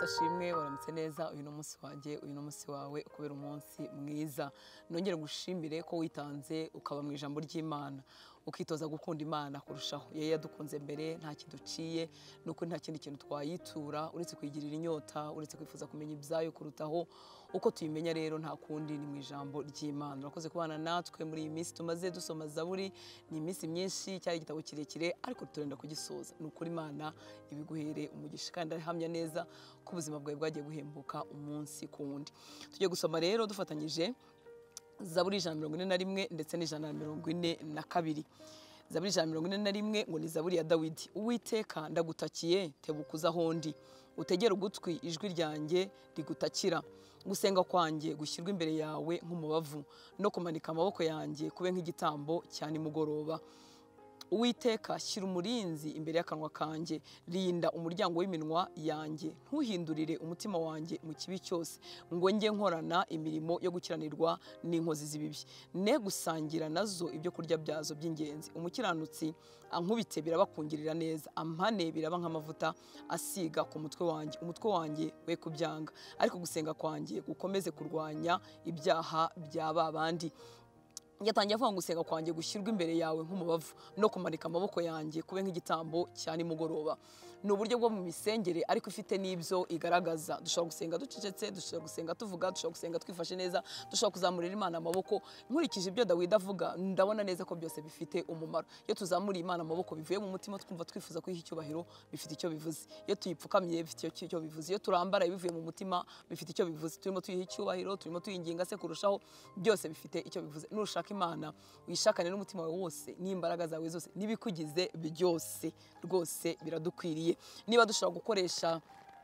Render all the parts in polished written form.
ashimwe waramutse neza uyu no munsi wanjye uyu no munsi wawe ukubera umunsi mwiza nongere gushimire ko witanze ukaba mu ijambo ry'Imana ukitoza gukunda Imana kurushaho yeye yadukunze mbere nta kiduciye nuko nta kindi kintu twayitura uretse kwigirira inyota uretse kwifuza kumenya ibyayo kurutaho uko tuyimenya rero nta kundi ni mu ijambo ry'Imana urakoze kubana natwe muri iyi minsi tumaze dusoma Zaburi ni iminsi myinshi cyari igitabo kirekire ariko turenda kugisoza nukuri Imana ibiguhere umugisha kandi ahamya neza ko ubuzima bwawe bwagiye guhembuka umunsi ku wundi tugiye gusoma rero dufatanyije Zaburi 141 ndetse n'142 Zaburi 141 ngo ni Zaburi ya Dawidi Uwiteka ndagutakiye tebukuza hondi utegera ugutwi ijwi ryanjye rigutakira gusenga kwanjye gushyirwa imbere yawe nk'umubavu no kumanika amaboko yanjye kube nk'igitambo cyane mugoroba Uwiteka shyira umurinzi imbere y'akanwa kanjye rinda umuryango w'iminwa yanjye ntuhindurire umutima wanjye mu kibi cyose ngo njye nkorana imirimo yo gukiranirwa n'inkozi z'ibibi ne gusangira nazo ibyo kurya byazo by'ingenzi umukiranutsi ankubite birabakungirira neza ampane biraba nk'amavuta asiga ku umutwe wanjye we kubyanga ariko gusenga kwanjye gukomeze kurwanya ibyaha by'aba bandi yatangiye avuga ngo gusenga kwanjye gushyirwa imbere yawe nk'umubavu no kumanika amaboko yanjye kube nk'igitambo cyane mugoroba ni uburyo bwo mu misengere ariko ifite n'ibyo igaragaza dushobora gusenga ducecetse dushobora gusenga tuvuga dushobora gusenga twifashe neza dushobora kuzamurira Imana amaboko nkurikije ibyo Dawidi avuga ndabona neza ko byose bifite umumaro iyo tuzamuriye Imana amaboko bivuye mu mutima twumva twifuza kwiha icyubahiro bifite icyo bivuze iyo tuyipfukamye bifite icyo bivuze iyo turambara bivuye mu mutima bifite icyo bivuze turimo tuyiha icyubahiro turimo tuyinginga se kurushaho byose bifite icyo bivuze nushaka Imana wishakane n'umutima wawe wose n'imbaraga zawe zose nibikugize byose rwose biradukwiriye niba dushobora gukoresha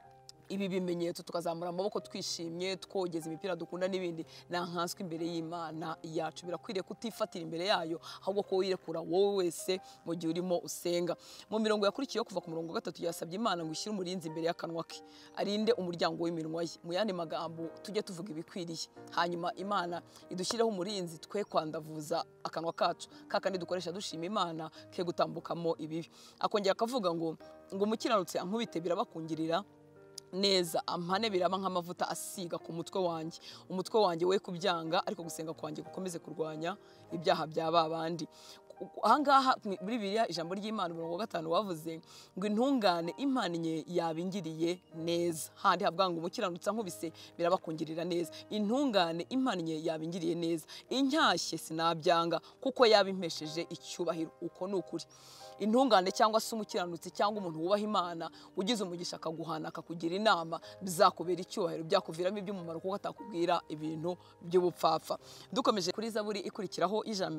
ibi bimenyetso tukazamura amaboko twishimye twogeza imipira dukunda n'ibindi nankanswe imbere y'Imana yacu birakwiriye kutifatira imbere yayo ahubwo ko wirekura wowe wese mu gihe urimo usenga mu mirongo yakurikiyeho kuva ku murongo 3 yasabye Imana ngo ishyire umurinzi imbere y'akanwa ke arinde umuryango w'iminwa ye mu yandi magambo tujye tuvuga ibikwiriye hanyuma Imana idushyireho umurinzi twe kwandavuza akanwa kacu kakandi dukoresha dushima Imana ke gutambukamo ibibi akongera akavuga ngo umukiranutsi ankubite birabakungirira neza ampane biraba nk'amavuta asiga ku umutwe wanjye we kubyanga ariko gusenga kwanjye gukomeze kurwanya ibyaha by'aba bandi ahangaha muri Bibiliya ijambo ry'Imana 5 wavuze ngo intungane impannye yabingiriye neza handi havuga ngo umukiranutsi ankubise birabakungirira neza intungane impannye yabingiriye neza incyashye sinabyanga kuko yabimpesheje icyubahiro uko nukuri intungane cyangwa se umukiranutsi cyangwa umuntu wubaha Imana ugize umugisha akaguhana akakugira inama bizakubera icyubahiro byakuviramo iby'umumaro kuko atakubwira ibintu by'ubupfapfa dukomeje kuri Zaburi ikurikiraho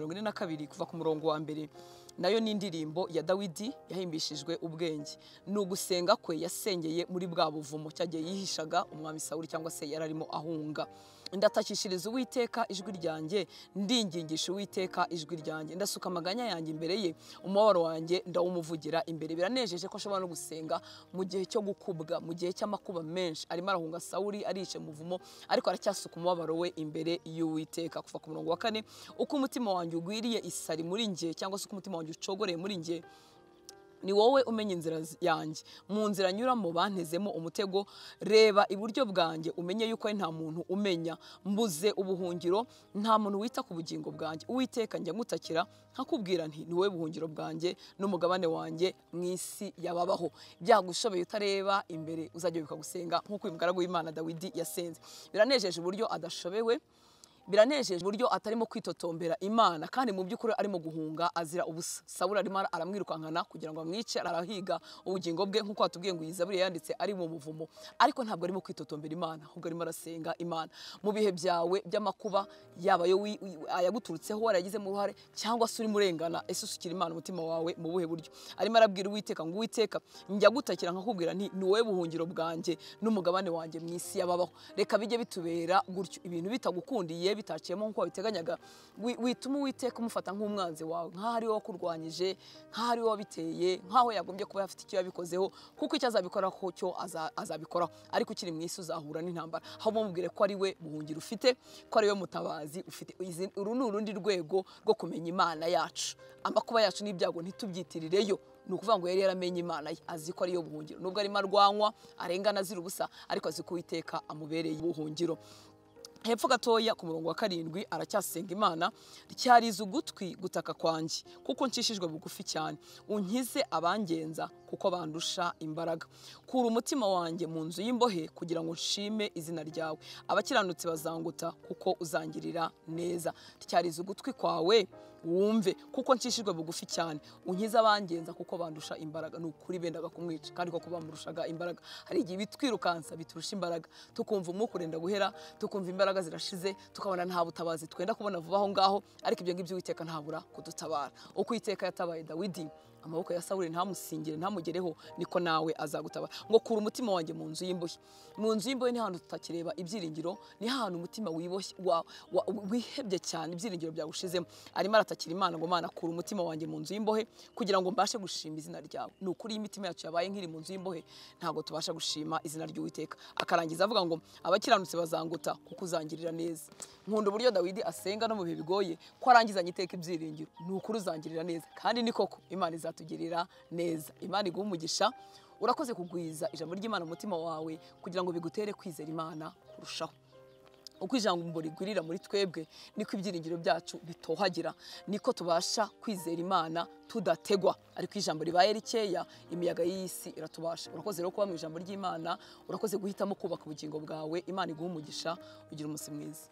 142 kuva ku murongo wa mbere nayo ni indirimbo ya Dawidi yahimbishijwe ubwenge nugusenga kwe yasengeye muri bwa buvumo cyagiye yihishaga umwami Sawuli cyangwa se yararimo ahunga ndatakishiriza Uwiteka ijwi ryanjye ndingingisha Uwiteka ijwi ryanjye ndasuka amaganya yanjye imbere ye umubabaro wanjye ndawumuvugira imbere biranejeje ko ashobora no gusenga mu gihe cyo gukubwa mu gihe cy'amakuba menshi arimo arahunga Sawuli arice muvumo ariko aracyasuka umubabaro we imbere y'Uwiteka kuva ku murongo wa 4 uko umutima wanjye ugwiriye isari muri nge cyangwa se uko umutima wanjye ucogoreye muri nge ni wowe umenya inzira yanjye mu nzira nyuramo bantezemo umutego reba iburyo bwanjye umenye yuko nta muntu umenya mbuze ubuhungiro nta muntu wita ku bugingo bwanjye Uwiteka njya ngutakira nkakubwira nti ni wowe buhungiro bwanjye n'umugabane wanjye mu isi yababaho byagushoboye utareba imbere uzajya bikagusenga nk'uko uyu mugaragu w'Imana Dawidi yasenze biranejeje uburyo adashobewe biranejeje uburyo atarimo kwitotombera Imana kandi mu by'ukuri arimo guhunga azira ubusa Sawuli arimo aramwirukankana kugira ngo amwice arahiga ubugingo bwe nkuko atubwiye ngo Zaburi yanditse ari mu buvumo ariko ntabwo arimo kwitotombera Imana ahubwo arimo arasenga Imana mu bihe byawe by'amakuba yaba yo ayaguturutseho waragize mu ruhare cyangwa se uri murengana ese usukira Imana umutima wawe mu buhe buryo arimo arabwira Uwiteka ngo Uwiteka njya gutakira nkakubwira nti ni wowe buhungiro bwanjye n'umugabane wanjye mu isi yababaho reka bijye bitubera gutyo ibintu bitagukundiye bitaciyemo nko biteganyaga wituma Uwiteka umufata nk'umwanzi wawe nkaho ari wowe wakurwanyije nkaho ari wowe wabiteye nkaho yagombye kuba yafite icyo yabikozeho kuko icyo azabikora ko cyo azabikoraho ariko ukiri mu isi uzahura n'intambara aho mubwire ko ari we buhungiro ufite ko ari we mutabazi ufite uru ni urundi rwego rwo kumenya Imana yacu amakuba yacu n'ibyago ntitubyitirireyo ni ukuvuga ngo yari yaramenye Imana ye, azi ko ariyo buhungiro, nubwo arimo arwanywa arengana azira ubusa, ariko azi ko Uwiteka amubereye ubuhungiro. Hepfo gatoya ku murongo wa 7 aracyasenga Imana, ryariza ugutwi gutaka kwanjye kuko nshishijwe bugufi cyane, unkize abangenza kuko bandusha imbaraga. Kura umutima wanjye mu nzu y'imbohe kugira ngo nshime izina ryawe, abakiranutsi bazanguta kuko uzangirira neza. Ryariza ugutwi kwawe wumve kuko nshishijwe bugufi cyane, unkize abangenza kuko bandusha imbaraga. Ni ukuri bendaga kumwica kandi koko bamurushaga imbaraga. Hari igihe bitwirukansa biturusha imbaraga, tukumva umwuka urenda guhera, tukumva imbaraga zirashize, tukabona nta butabazi twenda kubona vuba aho ngaho, ariko ibyo ngibyo Uwiteka ntabura kudutabara. Uko Uwiteka yatabaye Dawidi amaboko ya Sawuli ntamusingire ntamugereho, niko nawe azagutabara. Ngo kura umutima wanjye mu nzu y'imbohe. Mu nzu y'imbohe ni ahantu tutakireba ibyiringiro, ni ahantu umutima wiboshye wihebye cyane, ibyiringiro byawushizemo. Arimo aratakira Imana ngo Mana kura umutima wanjye mu nzu y'imbohe kugira ngo mbashe gushima izina ryawe. Ni ukuri imitima yacu yabaye nk'iri mu nzu y'imbohe ntabwo tubasha gushima izina ry'Uwiteka. Akarangiza avuga ngo abakiranutsi bazanguta kuko uzangirira neza. Nkunda uburyo Dawidi asenga no mu bihe bigoye, ko arangizanye iteka ibyiringiro. Ni ukuri uzangirira neza, kandi ni koko Imana izatugirira neza. Imana iguha umugisha. Urakoze kugwiza ijambo ry'Imana mu mutima wawe kugira ngo bigutere kwizera Imana kurushaho. Uko ijambo rigwirira muri twebwe niko ibyiringiro byacu bitohagira, niko tubasha kwizera Imana tudategwa. Ariko ijambo ribaye rikeya imiyaga y'isi iratubasha. Urakoze rero kuba mu ijambo ry'Imana, urakoze guhitamo kubaka ubugingo bwawe. Imana iguha umugisha, ugira umunsi mwiza.